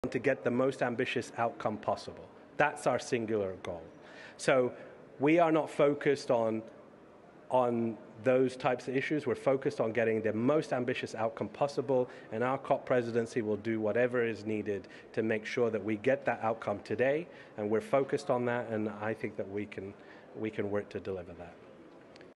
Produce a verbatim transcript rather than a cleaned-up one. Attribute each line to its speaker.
Speaker 1: to get the most ambitious outcome possible. That's our singular goal. So we are not focused on, on those types of issues. We're focused on getting the most ambitious outcome possible, and our COP presidency will do whatever is needed to make sure that we get that outcome today, and we're focused on that, and I think that we can, we can work to deliver that.